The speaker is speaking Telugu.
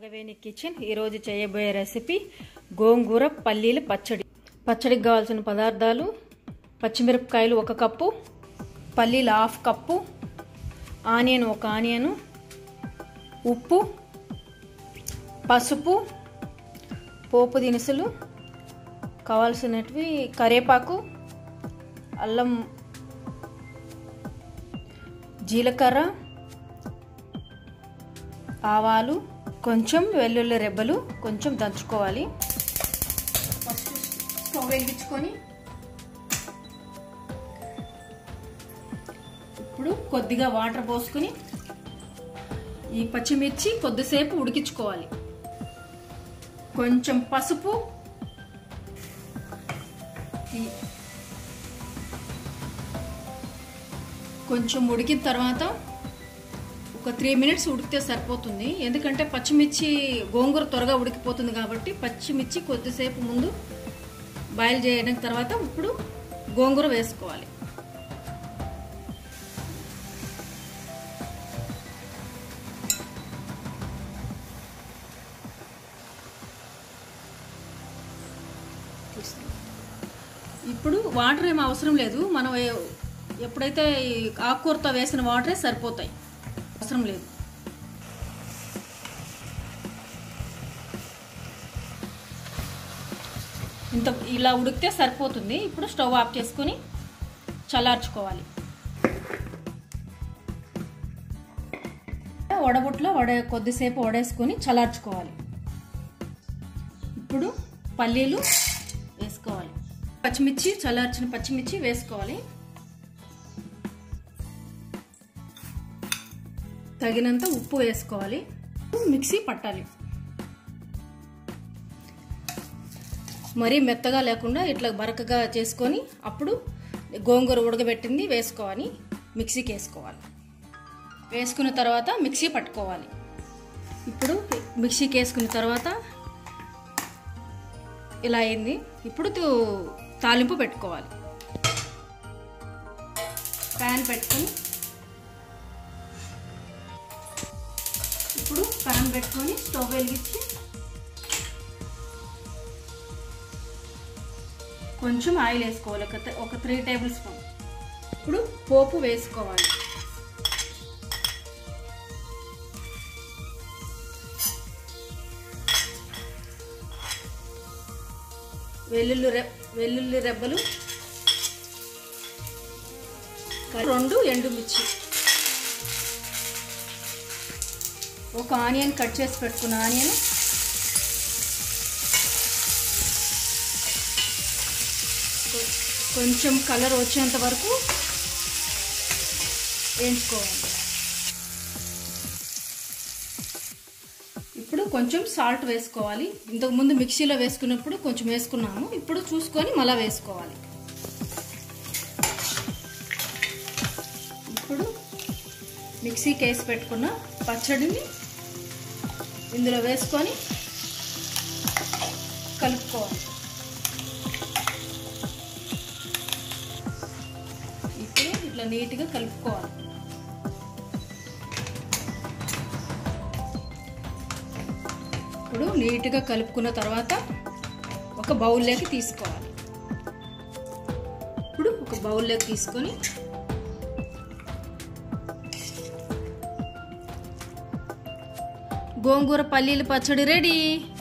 నాగవేణి కిచెన్ ఈరోజు చేయబోయే రెసిపీ గోంగూర పల్లీల పచ్చడి. పచ్చడికి కావాల్సిన పదార్థాలు: పచ్చిమిరపకాయలు 1 కప్పు, పల్లీలు 1/2 కప్పు, ఆనియన్ 1 ఆనియన్, ఉప్పు, పసుపు, పోపు దినుసులు కావాల్సినవి, కరివేపాకు, అల్లం, జీలకర్ర, ఆవాలు, కొంచెం వెల్లుల్లి రెబ్బలు కొంచెం దంచుకోవాలి. ఫస్ట్ స్టవ్ వెలిగించుకొని ఇప్పుడు కొద్దిగా వాటర్ పోసుకొని ఈ పచ్చిమిర్చి కొద్దిసేపు ఉడికించుకోవాలి. కొంచెం పసుపు, కొంచెం ఉడికిన తర్వాత ఒక 3 మినిట్స్ ఉడికితే సరిపోతుంది. ఎందుకంటే పచ్చిమిర్చి గోంగూర త్వరగా ఉడికిపోతుంది కాబట్టి పచ్చిమిర్చి కొద్దిసేపు ముందు బాయిల్ చేయడం తర్వాత ఇప్పుడు గోంగూర వేసుకోవాలి. ఇప్పుడు వాటర్ ఏం అవసరం లేదు, మనం ఎప్పుడైతే ఆకుకూరతో వేసిన వాటరే సరిపోతాయి, అవసరం లేదు. ఇలా ఉడికితే సరిపోతుంది. ఇప్పుడు స్టవ్ ఆఫ్ చేసుకొని చల్లార్చుకోవాలి. వడబుట్లో కొద్దిసేపు వడేసుకొని చల్లార్చుకోవాలి. ఇప్పుడు పల్లీలు వేసుకోవాలి. పచ్చిమిర్చి, చల్లార్చిన పచ్చిమిర్చి వేసుకోవాలి. తగినంత ఉప్పు వేసుకోవాలి. మిక్సీ పట్టాలి. మరీ మెత్తగా లేకుండా ఇట్లా బరకగా చేసుకొని అప్పుడు గోంగూర ఉడకబెట్టింది వేసుకోవాలి. మిక్సీకి వేసుకోవాలి. వేసుకున్న తర్వాత మిక్సీ పట్టుకోవాలి. ఇప్పుడు మిక్సీకి వేసుకున్న తర్వాత ఇలా అయింది. ఇప్పుడు తాలింపు పెట్టుకోవాలి. ప్యాన్ పెట్టుకొని స్టవ్ వెలిగించి కొంచెం ఆయిల్ వేసుకోవాలి, ఒక 3 టేబుల్ స్పూన్. ఇప్పుడు పోపు వేసుకోవాలి. వెల్లుల్లి రెబ్బలు, 2 ఎండుమిర్చి, 1 ఆనియన్ కట్ చేసి పెట్టుకున్న ఆనియన్, కొంచెం కలర్ వచ్చేంత వరకు వేయించుకోవాలి. ఇప్పుడు కొంచెం సాల్ట్ వేసుకోవాలి. ఇంతకుముందు మిక్సీలో వేసుకున్నప్పుడు కొంచెం వేసుకున్నాము, ఇప్పుడు చూసుకొని మళ్ళీ వేసుకోవాలి. ఇప్పుడు మిక్సీకి వేసి పెట్టుకున్న పచ్చడిని ఇందులో వేసుకొని కలుపుకోవాలి. ఇప్పుడు ఇట్లా నీట్గా కలుపుకోవాలి. ఇప్పుడు నీట్గా కలుపుకున్న తర్వాత ఒక బౌల్లోకి తీసుకోవాలి. ఇప్పుడు ఒక బౌల్లోకి తీసుకొని గోంగూర పల్లీల పచ్చడి రెడీ.